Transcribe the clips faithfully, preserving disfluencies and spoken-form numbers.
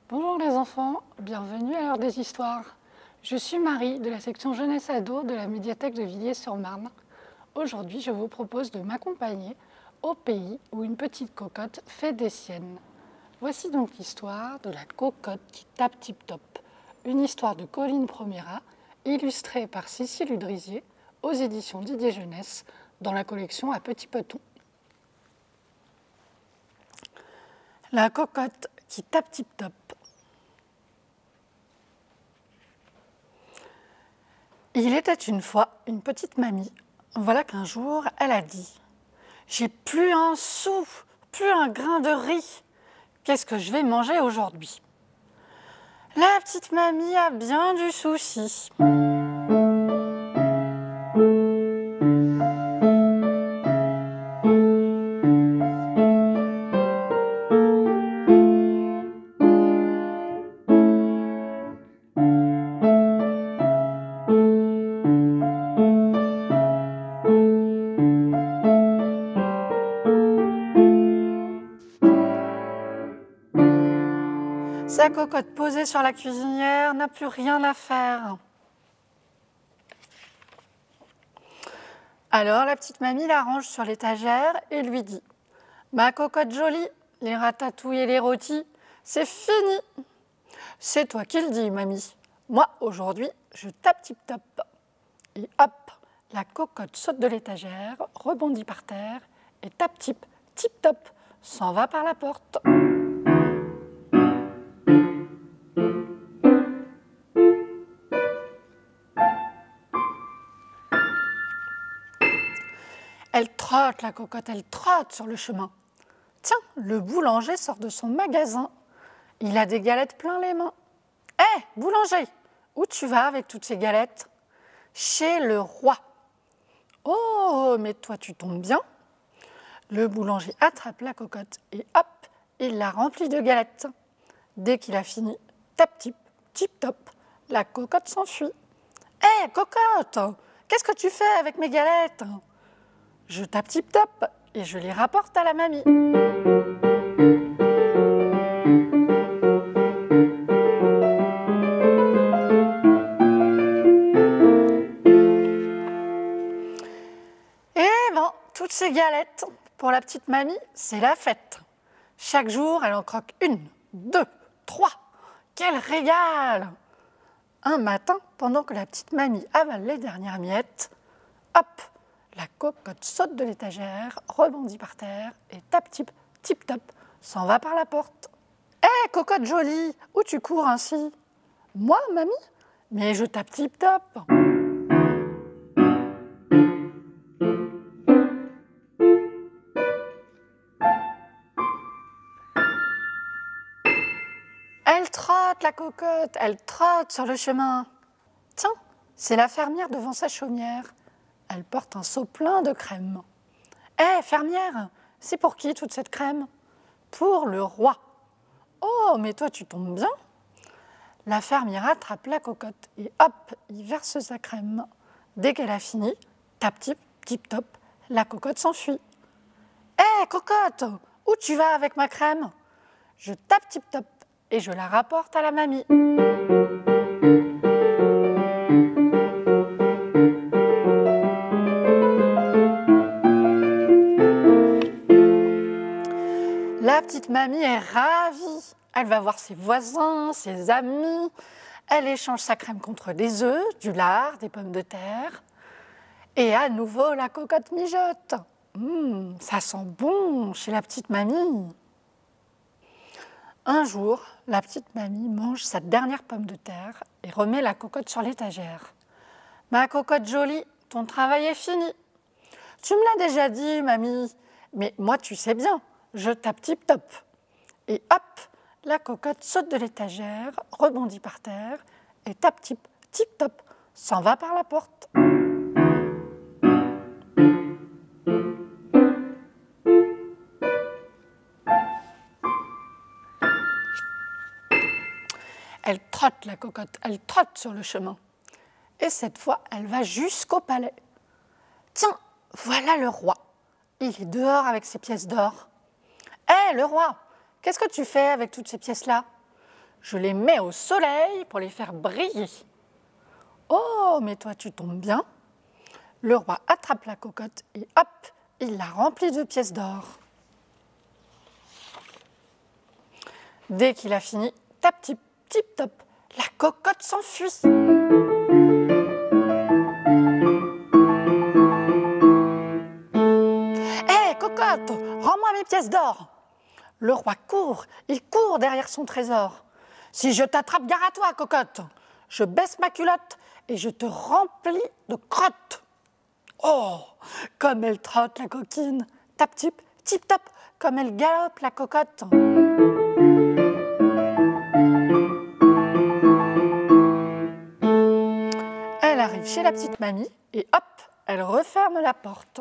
Bonjour les enfants, bienvenue à l'heure des histoires. Je suis Marie de la section Jeunesse Ado de la médiathèque de Villiers-sur-Marne. Aujourd'hui, je vous propose de m'accompagner au pays où une petite cocotte fait des siennes. Voici donc l'histoire de la cocotte qui tape tip-top, une histoire de Colline Promera, illustrée par Cécile Udrisier aux éditions Didier Jeunesse dans la collection À Petit Peton. La cocotte qui tape tip-top. Il était une fois une petite mamie. Voilà qu'un jour, elle a dit « J'ai plus un sou, plus un grain de riz. Qu'est-ce que je vais manger aujourd'hui ?» La petite mamie a bien du souci. Sa cocotte posée sur la cuisinière n'a plus rien à faire. Alors la petite mamie la range sur l'étagère et lui dit « Ma cocotte jolie, les ratatouilles et les rôtis, c'est fini. C'est toi qui le dis, mamie. Moi, aujourd'hui, je tape tip-top. » Et hop, la cocotte saute de l'étagère, rebondit par terre et tape tip, tip-top, s'en va par la porte. Elle trotte, la cocotte, elle trotte sur le chemin. Tiens, le boulanger sort de son magasin. Il a des galettes plein les mains. Hé, hey, boulanger, où tu vas avec toutes ces galettes ? Chez le roi. Oh, mais toi, tu tombes bien. Le boulanger attrape la cocotte et hop, il la remplit de galettes. Dès qu'il a fini, tap-tip, tip-top, la cocotte s'enfuit. Hé, hey, cocotte, qu'est-ce que tu fais avec mes galettes ? Je tape tip-top et je les rapporte à la mamie. Et bon, toutes ces galettes, pour la petite mamie, c'est la fête. Chaque jour, elle en croque une, deux, trois. Quel régal! Un matin, pendant que la petite mamie avale les dernières miettes, hop, la cocotte saute de l'étagère, rebondit par terre et tape-tip, tip-top, s'en va par la porte. Hé, hey, cocotte jolie, où tu cours ainsi ? Moi, mamie ? Mais je tape tip-top. Elle trotte, la cocotte, elle trotte sur le chemin. Tiens, c'est la fermière devant sa chaumière. Elle porte un seau plein de crème. Hé, hey, fermière, c'est pour qui toute cette crème ? Pour le roi. Oh, mais toi, tu tombes bien. La fermière attrape la cocotte et hop, il verse sa crème. Dès qu'elle a fini, tap-tip, tip-top, la cocotte s'enfuit. Hé, hey, cocotte, où tu vas avec ma crème ? Je tape tip-top et je la rapporte à la mamie. La petite mamie est ravie. Elle va voir ses voisins, ses amis. Elle échange sa crème contre des œufs, du lard, des pommes de terre. Et à nouveau, la cocotte mijote. Mmh, ça sent bon chez la petite mamie. Un jour, la petite mamie mange sa dernière pomme de terre et remet la cocotte sur l'étagère. « Ma cocotte jolie, ton travail est fini. Tu me l'as déjà dit, mamie, mais moi, tu sais bien. Je tape tip-top. » Et hop, la cocotte saute de l'étagère, rebondit par terre et tape tip, tip-top, s'en va par la porte. Elle trotte, la cocotte, elle trotte sur le chemin. Et cette fois, elle va jusqu'au palais. Tiens, voilà le roi. Il est dehors avec ses pièces d'or. Hé, hey, le roi, qu'est-ce que tu fais avec toutes ces pièces-là ? Je les mets au soleil pour les faire briller. Oh, mais toi, tu tombes bien. Le roi attrape la cocotte et hop, il la remplit de pièces d'or. Dès qu'il a fini, tap tip, tip top, la cocotte s'enfuit. Hé, cocotte, rends-moi mes pièces d'or. Le roi court, il court derrière son trésor. Si je t'attrape, gare à toi, cocotte. Je baisse ma culotte et je te remplis de crottes. Oh, comme elle trotte, la coquine. Tap tip, tip top, comme elle galope, la cocotte. Elle arrive chez la petite mamie et hop, elle referme la porte.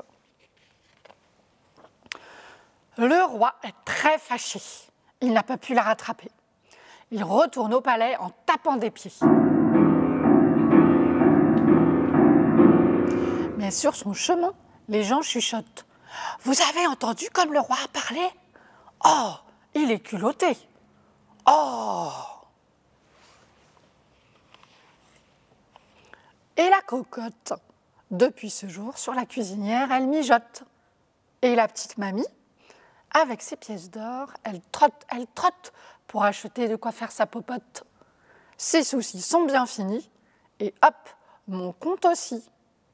Le roi est très fâché. Il n'a pas pu la rattraper. Il retourne au palais en tapant des pieds. Mais sur son chemin, les gens chuchotent. « Vous avez entendu comme le roi a parlé ? Oh, il est culotté. Oh !» Et la cocotte, depuis ce jour, sur la cuisinière, elle mijote. Et la petite mamie, avec ses pièces d'or, elle trotte, elle trotte pour acheter de quoi faire sa popote. Ses soucis sont bien finis et hop, mon compte aussi.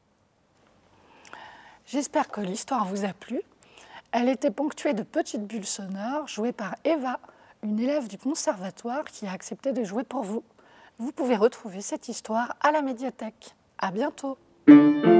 J'espère que l'histoire vous a plu. Elle était ponctuée de petites bulles sonores jouées par Eva, une élève du conservatoire qui a accepté de jouer pour vous. Vous pouvez retrouver cette histoire à la médiathèque. À bientôt.